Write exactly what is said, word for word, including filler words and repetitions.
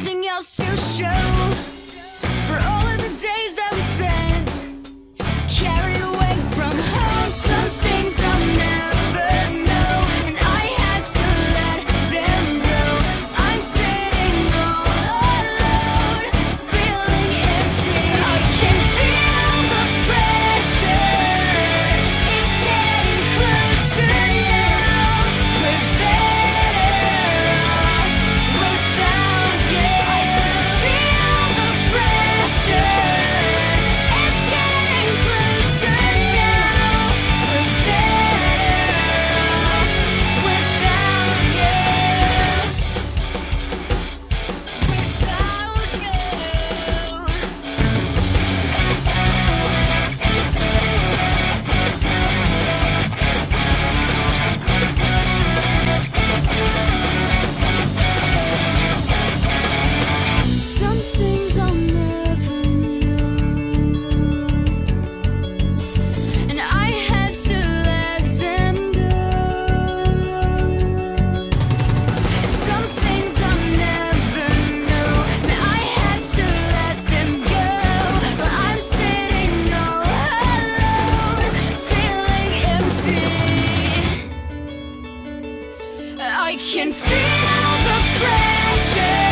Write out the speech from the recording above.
nothing else to show for all of the days that we spent carried away from home. Some things I'll never know, and I had to let them go. I'm sitting all alone, feeling empty. I can feel the pressure, it's getting closer now. We're better off without you. I can feel the pressure, it's getting closer now. We're better off without you. Some things I'll never know, and I had to let them go. Some things I'll never know, and I had to let them go. But I'm sitting all alone, feeling empty. I can feel the pressure.